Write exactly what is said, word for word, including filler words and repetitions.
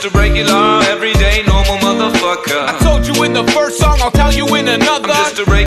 just a regular, everyday, normal motherfucker. I told you in the first song, I'll tell you in another. I'm just a regular